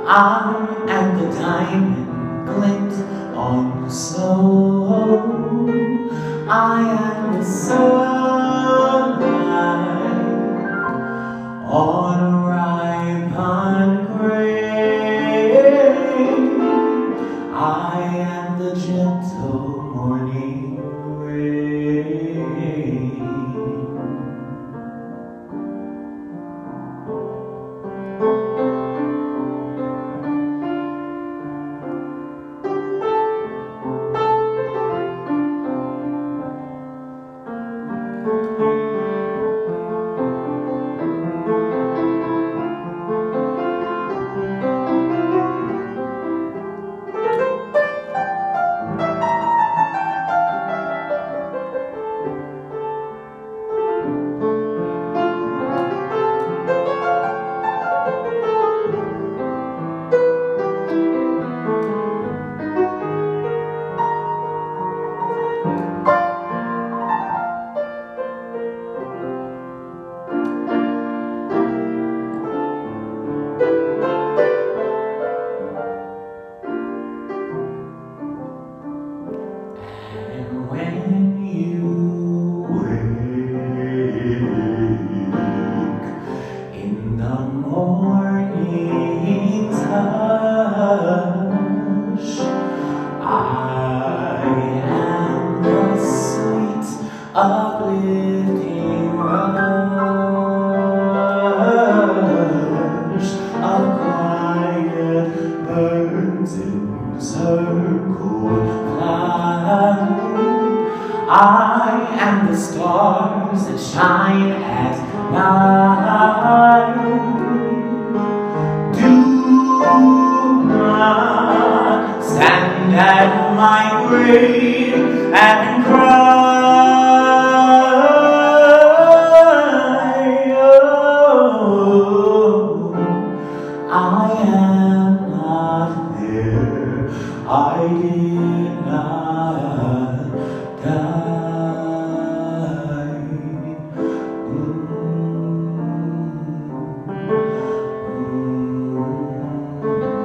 I am the diamond glint on the snow. I am the sunlight on a ripened grain. I am the gentle morning rain. Uplifting rush of quiet birds in circled flight. I am the stars that shine at night. Do not stand at my grave and cry. I am not there, I did not die.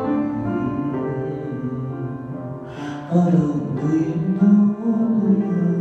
What do you know?